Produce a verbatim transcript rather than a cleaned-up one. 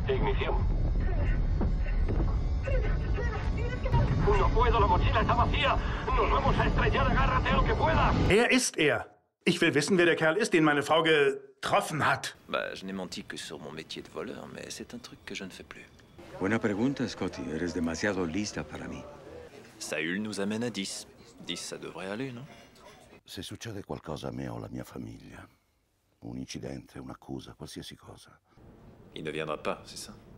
Ignición. No puedo, la mochila está vacía. Nos vamos a estrellar, agárrate a lo que puedas. Er ist er. Ich will wissen, wer der Kerl ist, den meine Frau getroffen hat. Bah, je n'ai menti que sur mon métier de voleur, mais c'est un truc que je ne fais plus. Buena pregunta, Scotty. Eres demasiado lista para mí. Saül nous amène à dix. dix, ça devrait aller, non? Se succede qualcosa a me o alla mia famiglia, un incidente, un'accusa, qualsiasi cosa. Il ne viendra pas, c'est ça?